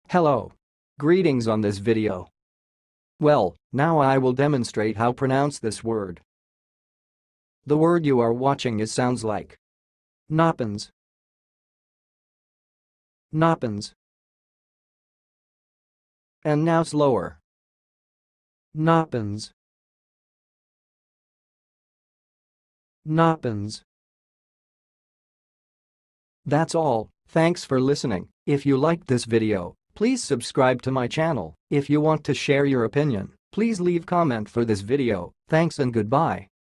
Hello. Greetings on this video. Well, now I will demonstrate how pronounce this word. The word you are watching sounds like Noppen'S. Noppen'S. And now slower. Noppen'S. Noppen'S. That's all. Thanks for listening. If you liked this video, please subscribe to my channel. If you want to share your opinion, please leave comment for this video. Thanks and goodbye.